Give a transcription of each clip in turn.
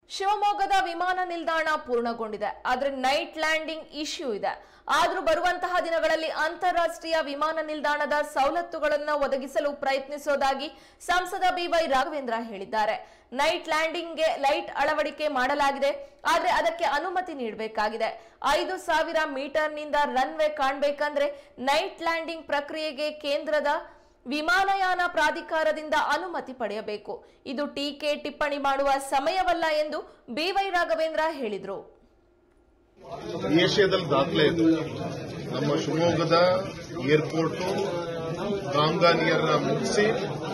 ಶಿವಮೊಗ್ಗದ ವಿಮಾನ ನಿಲ್ದಾಣ ಪೂರ್ಣಗೊಂಡಿದೆ. ಆದರೆ ನೈಟ್ ಲ್ಯಾಂಡಿಂಗ್ ಇಶ್ಯೂ ಇದೆ. ಆದರೂ ಬರುವಂತಹ ದಿನಗಳಲ್ಲಿ ಅಂತಾರಾಷ್ಟ್ರೀಯ ವಿಮಾನ ನಿಲ್ದಾಣದ ಸವಲತ್ತುಗಳನ್ನು ಒದಗಿಸಲು ಪ್ರಯತ್ನಿಸುವುದಾಗಿ ಸಂಸದ ಬಿವೈ ರಾಘವೇಂದ್ರ ಹೇಳಿದ್ದಾರೆ. ನೈಟ್ ಲ್ಯಾಂಡಿಂಗ್ಗೆ ಲೈಟ್ ಅಳವಡಿಕೆ ಮಾಡಲಾಗಿದೆ, ಆದರೆ ಅದಕ್ಕೆ ಅನುಮತಿ ನೀಡಬೇಕಾಗಿದೆ. 5,000 ಮೀಟರ್ನಿಂದ ರನ್ವೇ ಕಾಣಬೇಕಂದ್ರೆ ನೈಟ್ ಲ್ಯಾಂಡಿಂಗ್ ಪ್ರಕ್ರಿಯೆಗೆ ಕೇಂದ್ರದ ವಿಮಾನಯಾನ ಪ್ರಾಧಿಕಾರದಿಂದ ಅನುಮತಿ ಪಡೆಯಬೇಕು. ಇದು ಟೀಕೆ ಟಿಪ್ಪಣಿ ಮಾಡುವ ಸಮಯವಲ್ಲ ಎಂದು ಬಿವೈ ರಾಘವೇಂದ್ರ ಹೇಳಿದರು. ಏಷ್ಯಾದಲ್ಲಿ ದಾಖಲೆ ಇದು. ನಮ್ಮ ಶಿವಮೊಗ್ಗದ ಏರ್ಪೋರ್ಟ್ ಕಾಂಗಾನಿಯರ್ನ ಮುಗಿಸಿ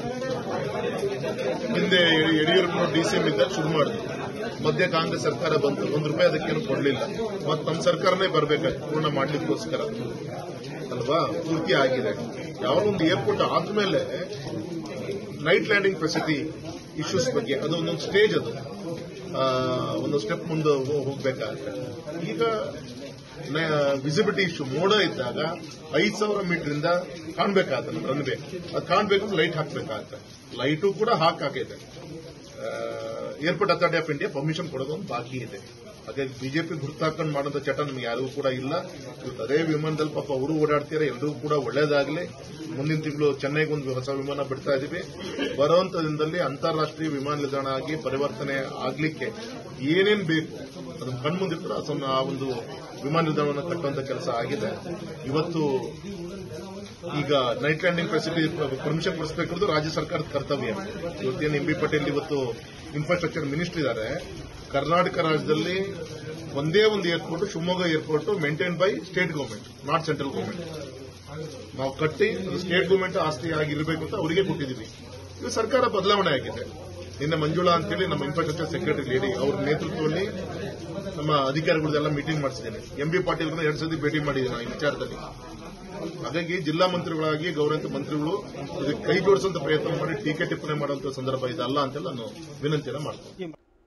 ಹಿಂದೆ ಯಡಿಯೂರಪ್ಪ ಡಿಸಿಎಂ ಇದ್ದಾಗ ಶುರು ಮಾಡಿದ್ರು. ಮಧ್ಯ ಕಾಂಗ್ರೆಸ್ ಸರ್ಕಾರ ಬಂತು, ₹1 ಅದಕ್ಕೇನು ಕೊಡಲಿಲ್ಲ. ಮತ್ತೆ ನಮ್ಮ ಸರ್ಕಾರನೇ ಬರಬೇಕಾಯ್ತು ಪೂರ್ಣ ಮಾಡ್ಲಿಕ್ಕೋಸ್ಕರ ಅಲ್ವಾ. ಪೂರ್ತಿ ಆಗಿದೆ. ಯಾವ ಒಂದು ಏರ್ಪೋರ್ಟ್ ಆದ್ಮೇಲೆ ನೈಟ್ ಲ್ಯಾಂಡಿಂಗ್ ಫೆಸಿಲಿಟಿ ಇಶ್ಯೂಸ್ ಬಗ್ಗೆ ಅದು ಒಂದೊಂದು ಸ್ಟೇಜ್, ಅದು ಒಂದು ಸ್ಟೆಪ್ ಮುಂದೆ ಹೋಗ್ಬೇಕಾಗುತ್ತೆ. ಈಗ ವಿಸಿಬಿಲಿಟಿ ಇಶ್ಯೂ ಮೋಡ ಇದ್ದಾಗ 5,000 ಮೀಟರ್ ಕಾಣಬೇಕಾಗುತ್ತೆ ನಮ್ಮ ರನ್ವೇ. ಅದು ಕಾಣಬೇಕು, ಲೈಟ್ ಹಾಕಬೇಕಾಗುತ್ತೆ. ಲೈಟು ಕೂಡ ಹಾಕಾಗಿದೆ. Airport authority of India permission ಕೊಡೋದೊಂದು ಬಾಕಿ ಇದೆ. ಹಾಗಾಗಿ ಬಿಜೆಪಿ ಗುರುತಾಕೊಂಡು ಮಾಡೋದ ಚಟ ನಮ್ಗೆ ಯಾರಿಗೂ ಕೂಡ ಇಲ್ಲ. ಇವತ್ತು ಅದೇ ವಿಮಾನದಲ್ಲಿ ಪಾಪ ಅವರು ಓಡಾಡ್ತಾರೆ. ಎಲ್ಲರಿಗೂ ಕೂಡ ಒಳ್ಳೇದಾಗಲಿ. ಮುಂದಿನ ತಿಂಗಳು ಚೆನ್ನೈಗೆ ಒಂದು ಹೊಸ ವಿಮಾನ ಬಿಡ್ತಾ ಇದೀವಿ. ಬರುವಂತ ದಿನದಲ್ಲಿ ಅಂತಾರಾಷ್ಟ್ರೀಯ ವಿಮಾನ ನಿಲ್ದಾಣ ಆಗಿ ಪರಿವರ್ತನೆ ಆಗ್ಲಿಕ್ಕೆ ಏನೇನು ಬೇಕು ಅದನ್ನು ಕಣ್ಮುಂದಿಟ್ಟು ಆ ಒಂದು ವಿಮಾನ ನಿಲ್ದಾಣವನ್ನು ಕಟ್ಟುವಂತ ಕೆಲಸ ಆಗಿದೆ. ಇವತ್ತು ಈಗ ನೈಟ್ ಲ್ಯಾಂಡಿಂಗ್ ಫೆಸಿಲಿಟಿ ಪರ್ಮಿಷನ್ ಕೊಡಿಸಬೇಕಾದ್ರು ರಾಜ್ಯ ಸರ್ಕಾರದ ಕರ್ತವ್ಯ. ಇವತ್ತೇನು ಎಂ ಬಿ ಪಟೇಲ್ ಇವತ್ತು ಇನ್ಫ್ರಾಸ್ಟ್ರಕ್ಚರ್ ಮಿನಿಸ್ಟರ್ ಇದ್ದಾರೆ. ಕರ್ನಾಟಕ ರಾಜ್ಯದಲ್ಲಿ ಒಂದೇ ಒಂದು airport, Shivamogga airport maintain by state government, not central government. ನಾವು ಕಟ್ಟಿ ಸ್ಟೇಟ್ ಗವರ್ಮೆಂಟ್ ಆಸ್ತಿ ಆಗಿರಬೇಕು ಅಂತ ಅವರಿಗೆ ಕೊಟ್ಟಿದ್ದೀವಿ. ಇದು ಸರ್ಕಾರ ಬದಲಾವಣೆ ಆಗಿದೆ. ನಿನ್ನೆ ಮಂಜುಳಾ ಅಂತೇಳಿ ನಮ್ಮ ಇನ್ಫ್ರಾಸ್ಟ್ರಕ್ಚರ್ ಸೆಕ್ರೆಟರಿ ಲೇಡಿ ಅವ್ರ ನೇತೃತ್ವದಲ್ಲಿ ನಮ್ಮ ಅಧಿಕಾರಿಗಳದೆಲ್ಲ ಮೀಟಿಂಗ್ ಮಾಡಿಸಿದ್ದೇನೆ. ಎಂ ಬಿ ಪಾಟೀಲ್ 2 ಸತಿ ಭೇಟಿ ಮಾಡಿದ್ದೀನಿ ಈ ವಿಚಾರದಲ್ಲಿ. ಹಾಗಾಗಿ ಜಿಲ್ಲಾ ಮಂತ್ರಿಗಳಾಗಿ ಗೌರವಿತ ಮಂತ್ರಿಗಳು ಇದಕ್ಕೆ ಕೈ ಜೋಡಿಸುವಂತ ಪ್ರಯತ್ನ ಮಾಡಿ ಟೀಕೆ ಟಿಪ್ಪಣಿ ಮಾಡುವಂತ ಸಂದರ್ಭ ಇದಲ್ಲ ಅಂತ ನಾನು ವಿನಂತಿಯನ್ನು ಮಾಡ್ತೀನಿ.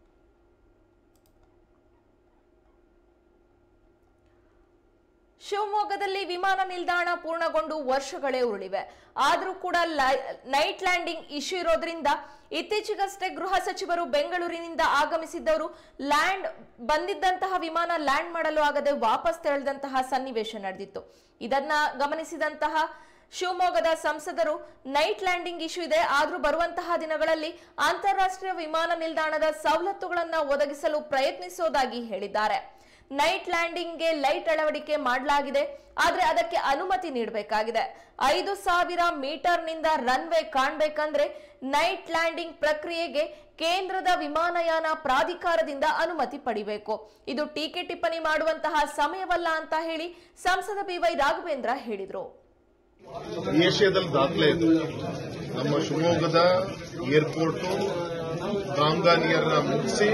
ಶಿವಮೊಗ್ಗದಲ್ಲಿ ವಿಮಾನ ನಿಲ್ದಾಣ ಪೂರ್ಣಗೊಂಡು ವರ್ಷಗಳೇ ಉರುಳಿವೆ. ಆದರೂ ಕೂಡ ನೈಟ್ ಲ್ಯಾಂಡಿಂಗ್ ಇಶ್ಯೂ ಇರೋದ್ರಿಂದ ಇತ್ತೀಚೆಗಷ್ಟೇ ಗೃಹ ಸಚಿವರು ಬೆಂಗಳೂರಿನಿಂದ ಆಗಮಿಸಿದ್ದವರು ಬಂದಿದ್ದಂತಹ ವಿಮಾನ ಲ್ಯಾಂಡ್ ಮಾಡಲು ಆಗದೆ ವಾಪಸ್ ತೆರಳಿದಂತಹ ಸನ್ನಿವೇಶ ನಡೆದಿತ್ತು. ಇದನ್ನ ಗಮನಿಸಿದಂತಹ ಶಿವಮೊಗ್ಗದ ಸಂಸದರು ನೈಟ್ ಲ್ಯಾಂಡಿಂಗ್ ಇಶ್ಯೂ ಇದೆ, ಆದರೂ ಬರುವಂತಹ ದಿನಗಳಲ್ಲಿ ಅಂತಾರಾಷ್ಟ್ರೀಯ ವಿಮಾನ ನಿಲ್ದಾಣದ ಸವಲತ್ತುಗಳನ್ನು ಒದಗಿಸಲು ಪ್ರಯತ್ನಿಸುವುದಾಗಿ ಹೇಳಿದ್ದಾರೆ. ನೈಟ್ ಲ್ಯಾಂಡಿಂಗ್ಗೆ ಲೈಟ್ ಅಳವಡಿಕೆ ಮಾಡಲಾಗಿದೆ, ಆದರೆ ಅದಕ್ಕೆ ಅನುಮತಿ ನೀಡಬೇಕಾಗಿದೆ. 5,000 ಮೀಟರ್ನಿಂದ ರನ್ವೇ ಕಾಣಬೇಕಂದ್ರೆ ನೈಟ್ ಲ್ಯಾಂಡಿಂಗ್ ಪ್ರಕ್ರಿಯೆಗೆ ಕೇಂದ್ರದ ವಿಮಾನಯಾನ ಪ್ರಾಧಿಕಾರದಿಂದ ಅನುಮತಿ ಪಡೆಯಬೇಕು. ಇದು ಟೀಕೆ ಟಿಪ್ಪಣಿ ಮಾಡುವಂತಹ ಸಮಯವಲ್ಲ ಅಂತ ಹೇಳಿ ಸಂಸದ ಬಿವೈ ರಾಘವೇಂದ್ರ ಹೇಳಿದರು. ಏಷ್ಯಾದಲ್ಲಿ ದಾಖಲೆ ಇದು. ನಮ್ಮ ಶಿವಮೊಗ್ಗದ ಏರ್ಪೋರ್ಟ್ ಕಾಂಗಾನಿಯರ್ನ ಮುಗಿಸಿ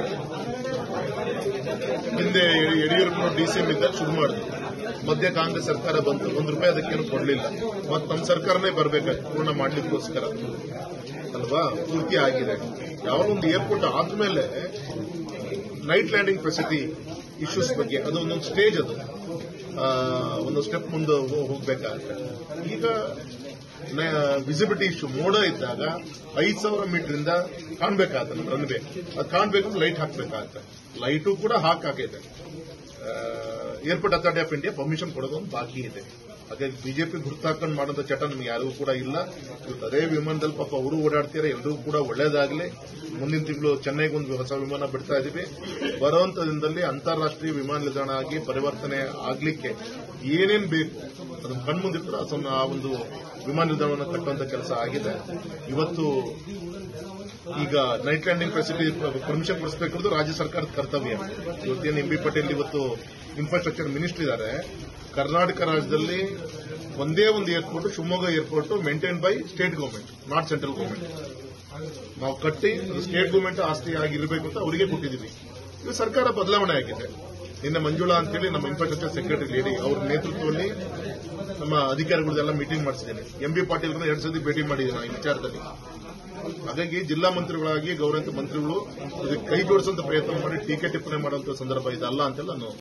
ಹಿಂದೆ ಯಡಿಯೂರಪ್ಪ ಡಿಸಿಎಂ ಇದ್ದಾಗ ಶುರು ಮಾಡಿದ್ರು. ಮಧ್ಯ ಕಾಂಗ್ರೆಸ್ ಸರ್ಕಾರ ಬಂತು, ₹1 ಅದಕ್ಕೇನು ಕೊಡಲಿಲ್ಲ. ಮತ್ತೆ ನಮ್ಮ ಸರ್ಕಾರನೇ ಬರಬೇಕಾಯ್ತು ಪೂರ್ಣ ಮಾಡ್ಲಿಕ್ಕೋಸ್ಕರ ಅಲ್ವಾ. ಪೂರ್ತಿ ಆಗಿದೆ. ಯಾವ ಒಂದು ಏರ್ಪೋರ್ಟ್ ಆದ್ಮೇಲೆ ನೈಟ್ ಲ್ಯಾಂಡಿಂಗ್ ಫೆಸಿಲಿಟಿ ಇಶ್ಯೂಸ್ ಬಗ್ಗೆ ಅದು ಒಂದೊಂದು ಸ್ಟೇಜ್, ಅದು ಒಂದು ಸ್ಟೆಪ್ ಮುಂದೆ ಹೋಗ್ಬೇಕಾಗುತ್ತೆ. ಈಗ ವಿಸಿಬಿಲಿಟಿ ಇಶ್ಯೂ ಮೋಡ ಇದ್ದಾಗ 5,000 ಮೀಟರ್ ಕಾಣಬೇಕಾಗುತ್ತೆ ನಮ್ಮ ರನ್ವೇ. ಅದು ಕಾಣಬೇಕು, ಲೈಟ್ ಹಾಕಬೇಕಾಗುತ್ತೆ. ಲೈಟು ಕೂಡ ಹಾಕಾಗಿದೆ. Airport authority of India permission ಕೊಡೋದೊಂದು ಬಾಕಿ ಇದೆ. ಹಾಗಾಗಿ ಬಿಜೆಪಿ ಗುರುತಾಕೊಂಡು ಮಾಡೋದ ಚಟ ನಮ್ಗೆ ಯಾರಿಗೂ ಕೂಡ ಇಲ್ಲ. ಇವತ್ತು ಅದೇ ವಿಮಾನದಲ್ಲಿ ಪಾಪ ಅವರು ಓಡಾಡ್ತಾರೆ. ಎಲ್ಲರಿಗೂ ಕೂಡ ಒಳ್ಳೇದಾಗಲಿ. ಮುಂದಿನ ತಿಂಗಳು ಚೆನ್ನೈಗೆ ಒಂದು ಹೊಸ ವಿಮಾನ ಬಿಡ್ತಾ ಇದೀವಿ. ಬರುವಂತ ದಿನದಲ್ಲಿ ಅಂತಾರಾಷ್ಟ್ರೀಯ ವಿಮಾನ ನಿಲ್ದಾಣ ಆಗಿ ಪರಿವರ್ತನೆ ಆಗ್ಲಿಕ್ಕೆ ಏನೇನು ಬೇಕು ಅದನ್ನು ಕಣ್ಮುಂದಿಟ್ಟು ಆ ಒಂದು ವಿಮಾನ ನಿಲ್ದಾಣವನ್ನು ಕಟ್ಟುವಂತ ಕೆಲಸ ಆಗಿದೆ. ಇವತ್ತು ಈಗ ನೈಟ್ ಲ್ಯಾಂಡಿಂಗ್ ಫೆಸಿಲಿಟಿ ಪರ್ಮಿಷನ್ ಕೊಡಿಸಬೇಕಾದ್ರು ರಾಜ್ಯ ಸರ್ಕಾರದ ಕರ್ತವ್ಯ. ಇವತ್ತೇನು ಎಂ ಬಿ ಪಟೇಲ್ ಇವತ್ತು ಇನ್ಫ್ರಾಸ್ಟ್ರಕ್ಚರ್ ಮಿನಿಸ್ಟರ್ ಇದ್ದಾರೆ. ಕರ್ನಾಟಕ ರಾಜ್ಯದಲ್ಲಿ ಒಂದೇ ಒಂದು airport, Shivamogga airport maintain by state government, not central government. ನಾವು ಕಟ್ಟಿ ಸ್ಟೇಟ್ ಗವರ್ಮೆಂಟ್ ಆಸ್ತಿ ಆಗಿರಬೇಕು ಅಂತ ಅವರಿಗೆ ಕೊಟ್ಟಿದ್ದೀವಿ. ಇದು ಸರ್ಕಾರ ಬದಲಾವಣೆ ಆಗಿದೆ. ನಿನ್ನೆ ಮಂಜುಳಾ ಅಂತೇಳಿ ನಮ್ಮ ಇನ್ಫ್ರಾಸ್ಟ್ರಕ್ಚರ್ ಸೆಕ್ರೆಟರಿ ಲೇಡಿ ಅವ್ರ ನೇತೃತ್ವದಲ್ಲಿ ನಮ್ಮ ಅಧಿಕಾರಿಗಳದೆಲ್ಲ ಮೀಟಿಂಗ್ ಮಾಡಿಸಿದ್ದೇನೆ. ಎಂ ಬಿ ಪಾಟೀಲ್ 2 ಸತಿ ಭೇಟಿ ಮಾಡಿದ್ದೀನಿ ಈ ವಿಚಾರದಲ್ಲಿ. ಹಾಗಾಗಿ ಜಿಲ್ಲಾ ಮಂತ್ರಿಗಳಾಗಿ ಗೌರವಿತ ಮಂತ್ರಿಗಳು ಇದಕ್ಕೆ ಕೈ ಜೋಡಿಸುವಂತ ಪ್ರಯತ್ನ ಮಾಡಿ ಟೀಕೆ ಟಿಪ್ಪಣಿ ಮಾಡುವಂತ ಸಂದರ್ಭ ಇದಲ್ಲ ಅಂತ ನಾನು